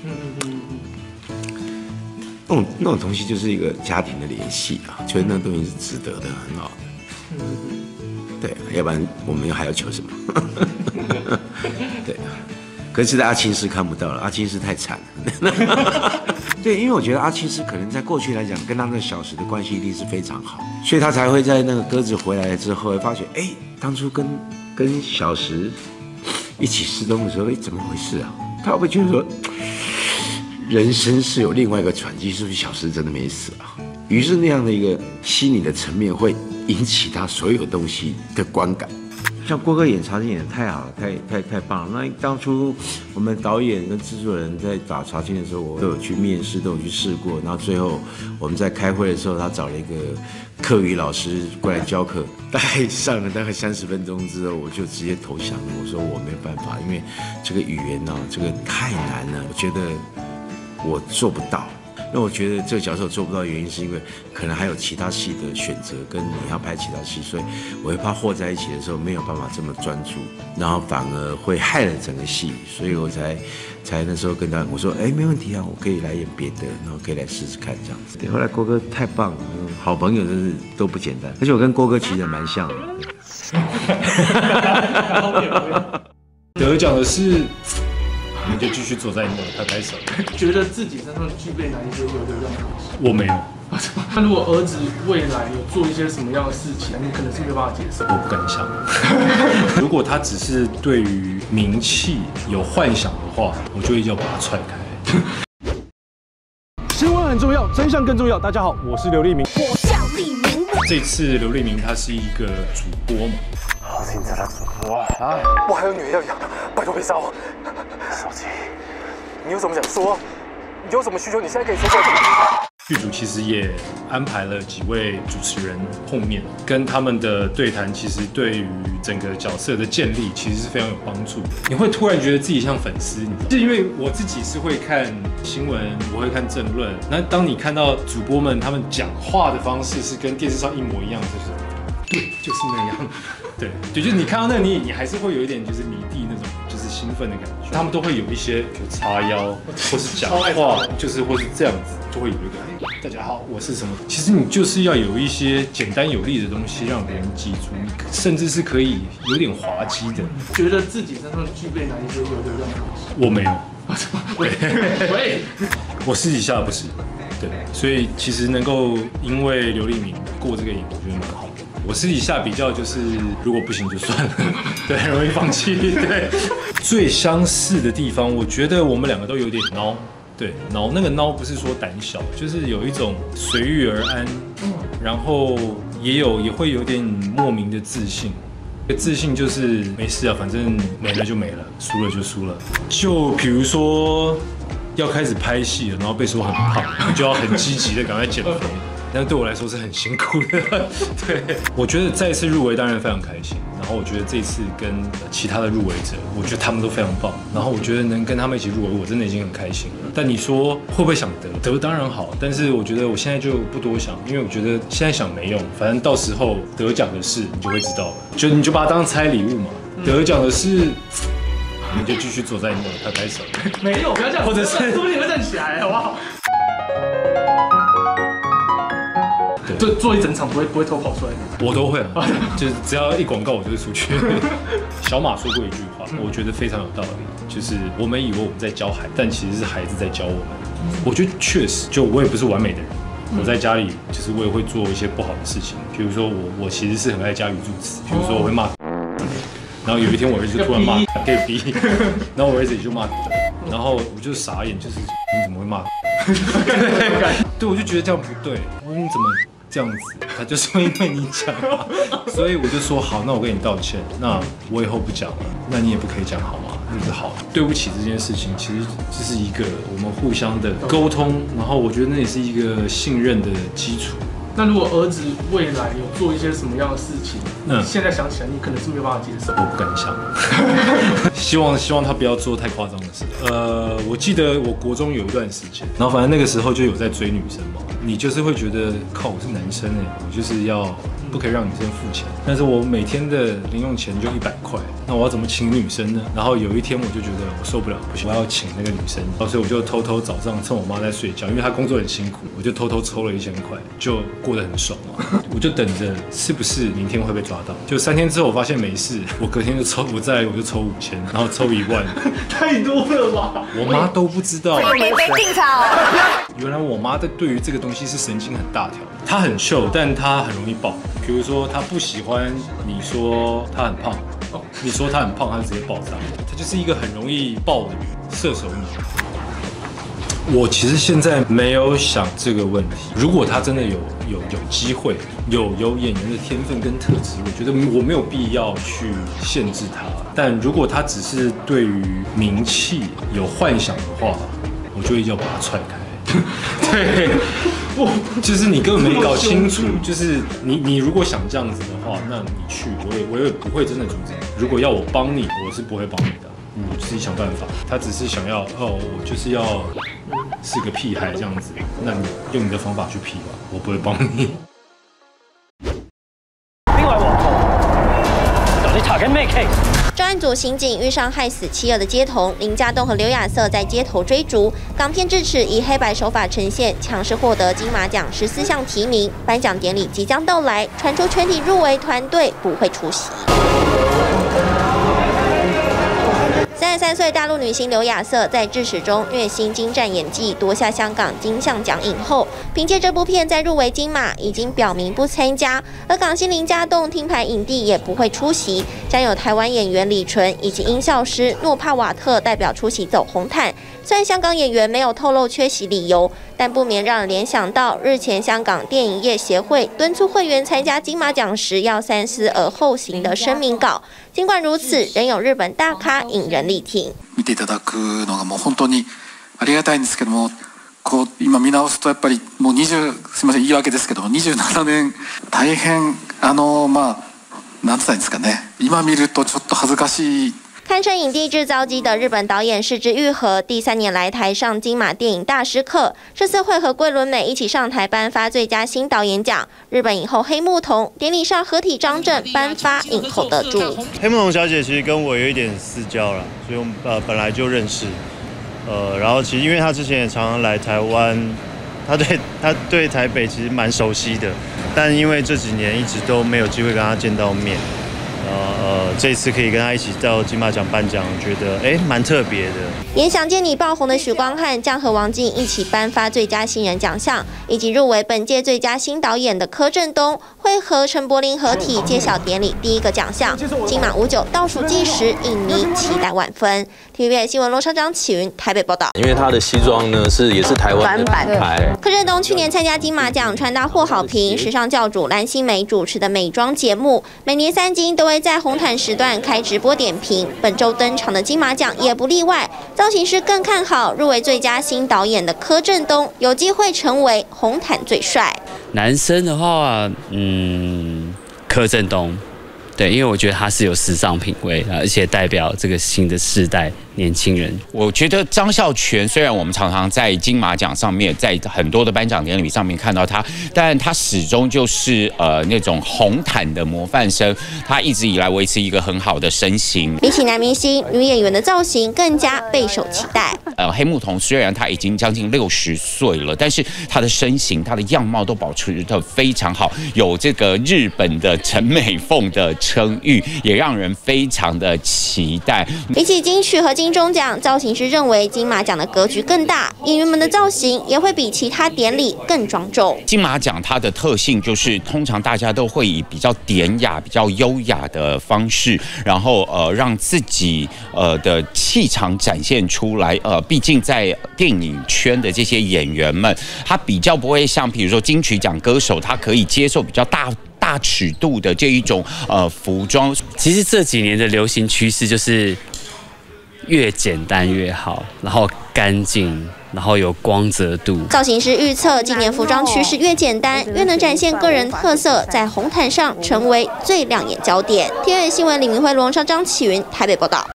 那种东西就是一个家庭的联系啊，觉得那东西是值得的，很好的。对，要不然我们还要求什么？对，可是阿青师看不到了，阿青师太惨了。对，因为我觉得阿青师可能在过去来讲，跟他那小时的关系一定是非常好，所以他才会在那个鸽子回来之后，发觉当初跟小时一起失踪的时候，怎么回事啊？他会不会觉得说，人生是有另外一个转机，是不是小时真的没死啊？于是那样的一个心理的层面会引起他所有东西的观感。 像郭哥演茶金演得太好了，太棒了。那当初我们导演跟制作人在打茶金的时候，我都有去面试，都有去试过。然后最后我们在开会的时候，他找了一个课语老师过来教课，大概上了大概30分钟之后，我就直接投降了。我说我没有办法，因为这个语言呢，这个太难了，我觉得我做不到。那我觉得这个角色做不到的原因，是因为可能还有其他戏的选择，跟你要拍其他戏，所以我会怕和在一起的时候没有办法这么专注，然后反而会害了整个戏，所以我才那时候跟他我说，没问题啊，我可以来演别的，然后可以来试试看这样子。对，后来郭哥太棒了，好朋友真是都不简单，而且我跟郭哥其实蛮像的。 得奖的是。你就继续坐在那拍拍手。觉得自己身上具备哪一些优点？我没有。那如果儿子未来有做一些什么样的事情，你可能是没有办法接受。我不敢想。如果他只是对于名气有幻想的话，我就一定要把他踹开。新闻很重要，真相更重要。大家好，我是刘立明。我叫立明。这次刘立明他是一个主播嘛。好紧张的主播啊！我还有女儿要养，拜托别杀我。手机，你有什么想说？你有什么需求？你现在可以说。剧组其实也安排了几位主持人碰面，跟他们的对谈，其实对于整个角色的建立，其实是非常有帮助的。你会突然觉得自己像粉丝，是因为我自己是会看新闻，我会看政论。那当你看到主播们他们讲话的方式是跟电视上一模一样，就是对，就是那样。对，就是你看到那个你还是会有一点就是迷弟那种就是兴奋的感觉。他们都会有一些就叉腰，或是讲话，就是或是这样子，就会有一个大家好，我是什么。其实你就是要有一些简单有力的东西让别人记住，甚至是可以有点滑稽的。觉得自己身上具备哪一些优点？我没有。喂，我私底下不是。对，所以其实能够因为刘立明过这个瘾，我觉得蛮好的。我私底下比较就是，如果不行就算了，对，很容易放弃。对，最相似的地方，我觉得我们两个都有点孬。对，孬那个孬不是说胆小，就是有一种随遇而安，然后也会有点莫名的自信。自信就是没事啊，反正没了就没了，输了就输了。就比如说要开始拍戏了，然后被说很胖，你就要很积极的赶快减肥。但对我来说是很辛苦的，对，我觉得再一次入围当然非常开心，然后我觉得这次跟其他的入围者，我觉得他们都非常棒，然后我觉得能跟他们一起入围，我真的已经很开心了。但你说会不会想得当然好，但是我觉得我现在就不多想，因为我觉得现在想没用，反正到时候得奖的事你就会知道了，你就把它当猜礼物嘛，得奖的事。你就继续坐在那拍拍手，没有，不要这样，或者是说不定会站起来，好不好？就做一整场不会偷跑出来的，我都会啊，就是只要一广告我就会出去。小马说过一句话，我觉得非常有道理，就是我们以为我们在教孩子，但其实是孩子在教我们。我觉得确实，就我也不是完美的人，我在家里就是我也会做一些不好的事情，比如说我其实是很爱加语助词，比如说我会骂，然后有一天我儿子就突然骂可以逼，然后我儿子也就骂，然后我就傻眼，就是你怎么会骂？对，我就觉得这样不对，你怎么？这样子，他就说因为你讲，所以我就说好，那我跟你道歉，那我以后不讲了，那你也不可以讲好吗？就是好，对不起这件事情，其实这是一个我们互相的沟通，然后我觉得那也是一个信任的基础。那如果儿子未来有做一些什么样的事情，现在想起来你可能是没有办法接受。我不敢想，希望他不要做太夸张的事。我记得我国中有一段时间，然后反正那个时候就有在追女生嘛，你就是会觉得靠，我是男生哎，我就是要不可以让女生付钱，但是我每天的零用钱就100块，那我要怎么请女生呢？然后有一天我就觉得我受不了，不行，我要请那个女生，然后所以我就偷偷早上趁我妈在睡觉，因为她工作很辛苦，我就偷偷抽了1000块，就过得很爽嘛。我就等着是不是明天会被抓到，就3天之后我发现没事，我隔天就抽，我就抽5000，然后抽1万，太多了吧？我妈都不知道， 没进场。 原来我妈对于这个东西是神经很大条，她很秀，但她很容易爆。比如说她不喜欢你说她很胖，你说她很胖，她就直接爆炸，她就是一个很容易爆的射手女。 我其实现在没有想这个问题。如果他真的有机会，有演员的天分跟特质，我觉得我没有必要去限制他。但如果他只是对于名气有幻想的话，我就会要把他踹开。对，就是你根本没搞清楚，就是你如果想这样子的话，那你去，我也不会真的阻止你。如果要我帮你，我是不会帮你的。自己想办法。他只是想要我就是要是个屁孩这样子，那你用你的方法去屁吧，我不會幫你。 邊位黃圖？你查緊咩 case？ 專案組刑警遇上害死妻兒的街童林家棟和劉亞瑟在街頭追逐，港片《智齒》以黑白手法呈現，強勢獲得金馬獎14項提名。頒獎典禮即將到來，傳出全體入圍團隊不會出席。33歲大陸女星劉亞瑟在《智齒》中虐心精湛演技，奪下香港金像獎影後，憑借這部片再入圍金馬，已經表明不參加。而港星林家棟聽牌影帝也不會出席，將有台灣演員李純以及音效師諾帕瓦特代表出席走紅毯。雖然香港演員沒有透露缺席理由，但不免讓人聯想到日前香港電影業協會敦促會員參加金馬獎時要三思而後行的聲明稿。儘管如此，仍有日本大咖引人力挺。 見ていただくのがもう本当にありがたいんですけども、こう今見直すとやっぱりもうすみません言い訳ですけども27年大変まあなんつったんですかね、今見るとちょっと恥ずかしい。堪称影帝制造机的日本导演是枝裕和，第3年来台上金马电影大师课，这次会和桂纶镁一起上台颁发最佳新导演奖。日本影后黑木瞳典礼上合体张震颁发影后得主。 黑木瞳小姐其实跟我有一点私交啦，所以我们本来就认识。然后其实因为她之前也常常来台湾，她对台北其实蛮熟悉的，但因为这几年一直都没有机会跟她见到面。这一次可以跟他一起到金马奖颁奖，我觉得蛮特别的。 也想见你爆红的许光汉将和王静一起颁发最佳新人奖项，以及入围本届最佳新导演的柯震东会和陈柏霖合体揭晓典礼第1个奖项。金马59倒数计时，影迷期待万分。TVBS 新闻罗厂长启云台北报道。 因为他的西装呢也是台湾的品牌。 柯震东去年参加金马奖，穿搭获好评。时尚教主蓝心湄主持的美妆节目，每年3金都会在红毯时段开直播点评。本周登场的金马奖也不例外。造型师更看好入围最佳新导演的柯震东，有机会成为红毯最帅。 男生的话，柯震东。对，因为我觉得他是有时尚品味，而且代表这个新的世代年轻人。 我觉得张孝全虽然我们常常在金马奖上面，在很多的颁奖典礼上面看到他，但他始终就是那种红毯的模范生，他一直以来维持一个很好的身形。 比起男明星，女演员的造型更加备受期待。 黑木瞳虽然他已经将近60岁了，但是他的身形、他的样貌都保持得非常好，有这个日本的陈美凤的称誉，也让人非常的期待。 比起金曲和金钟奖，造型师认为金马奖的格局更大，演员们的造型也会比其他典礼更庄重。 金马奖它的特性就是，通常大家都会以比较典雅、比较优雅的方式，然后让自己的气场展现出来。毕竟在电影圈的这些演员们，他比较不会像比如说金曲奖歌手，他可以接受比较大尺度的这一种服装。 其实这几年的流行趋势就是越简单越好，然后干净，然后有光泽度。 造型师预测，今年服装趋势越简单，越能展现个人特色，在红毯上成为最亮眼焦点。TVBS 新闻李明慧、罗昌张启云台北报道。